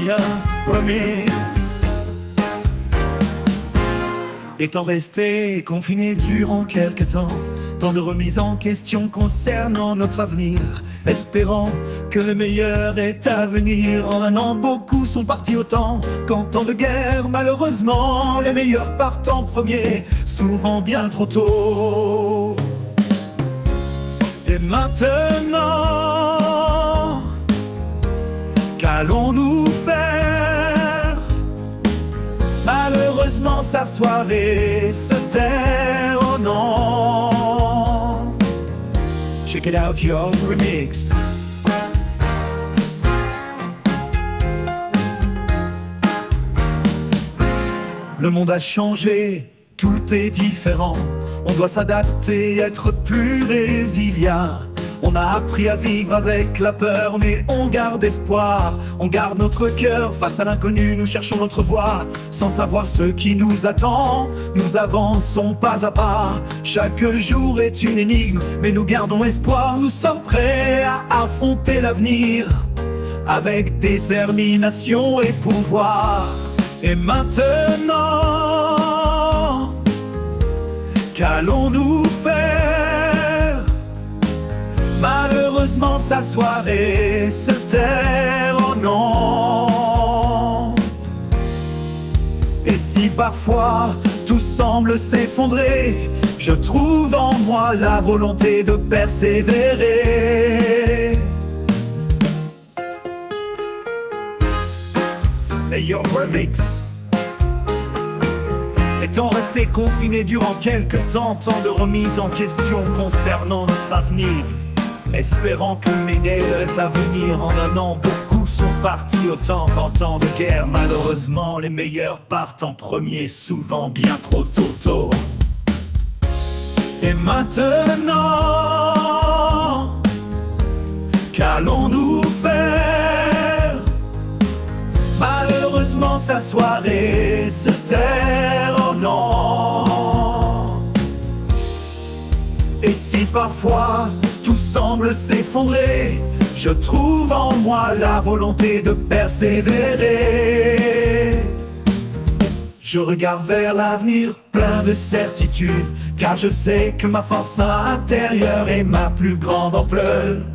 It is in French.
meilleur remix. Étant resté confiné durant quelque temps, tant de remises en question concernant notre avenir, espérant que le meilleur est à venir. En un an, beaucoup sont partis au temps qu'en temps de guerre, malheureusement, les meilleurs partent en premier, souvent bien trop tôt. Et maintenant, qu'allons-nous faire? Malheureusement, s'asseoir et se taire, oh non. Check it out, your remix. Le monde a changé, tout est différent. On doit s'adapter, être plus résilient. On a appris à vivre avec la peur, mais on garde espoir. On garde notre cœur face à l'inconnu, nous cherchons notre voie. Sans savoir ce qui nous attend, nous avançons pas à pas. Chaque jour est une énigme, mais nous gardons espoir. Nous sommes prêts à affronter l'avenir avec détermination et pouvoir. Et maintenant, qu'allons-nous faire? Malheureusement, s'asseoir et se taire, oh non. Et si parfois tout semble s'effondrer, je trouve en moi la volonté de persévérer. Meilleur remix. Étant resté confiné durant quelques temps, tant de remises en question concernant notre avenir, espérant que le meilleur est à venir. En un an, beaucoup sont partis au temps qu'en temps de guerre, malheureusement, les meilleurs partent en premier, souvent bien trop tôt. Et maintenant, qu'allons-nous faire? Malheureusement, s'asseoir et se taire, oh non. Et si parfois tout semble s'effondrer, je trouve en moi la volonté de persévérer. Je regarde vers l'avenir plein de certitude, car je sais que ma force intérieure est ma plus grande ampleur.